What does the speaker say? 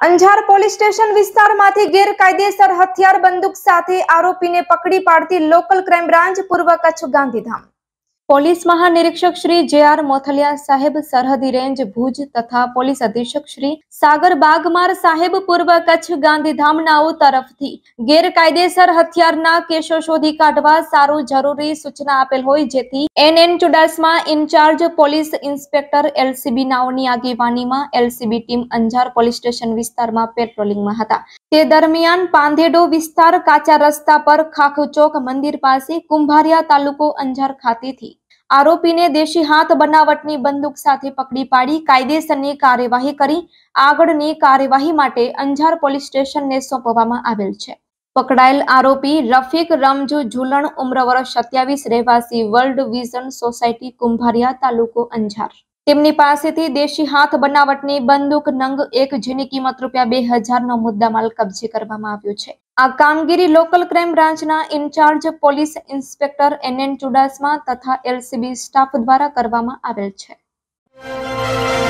Anjar police station વિસ્તારમાંથી ગેરકાયદેસર હથિયાર બંદૂક સાથે આરોપીને પકડી પાડતી લોકલ ક્રાઇમ બ્રાન્ચ પૂર્વ કચ્છ ગાંધીધામ। પોલીસ મહાનિરીક્ષક શ્રી જે.આર. મોથલિયા સાહેબ સરહદી રેન્જ ભુજ તથા પોલીસ અધિક્ષક શ્રી સાગર બાગમાર સાહેબ પૂર્વ કચ્છ ગાંધીધામનાઓ તરફથી ગેરકાયદેસર હથિયારના કેસો શોધી કાઢવા સારું જરૂરી સૂચના આપેલ હોય, જેથી N Chudasama in-charge police inspector LCB નાઓની આગેવાનીમાં LCB team Anjar police station વિસ્તારમાં પેટ્રોલિંગમાં હતા। તે દરમિયાન પાંધેડો વિસ્તાર કાચા રસ્તા પર ખાખચોક મંદિર પાસે કુંભારિયા તાલુકો અંજાર ખાતેથી આરોપીને દેશી હાથ બનાવટની બંદૂક સાથે પકડી પાડી કાયદેસરની કાર્યવાહી કરી આગળની કાર્યવાહી માટે અંજાર પોલીસ સ્ટેશનને સોંપવામાં આવેલ છે। પકડાયેલ આરોપી રફીક રમજુ ઝુલણ ઉમ્ર વર્ષ 27 રહેવાસી વર્લ્ડ વિઝન સોસાયટી કુંભારિયા તાલુકો અંજાર। તેમની પાસેથી દેશી હાથ બનાવટની બંદૂક નંગ 1 જેની કિંમત ₹2000નો મુદ્દામાલ કબજે કરવામાં આવ્યો છે। આ કામગીરી લોકલ ક્રાઇમ બ્રાન્ચના in-charge police inspector N Chudasama તથા એલસીબી સ્ટાફ દ્વારા કરવામાં આવેલ છે।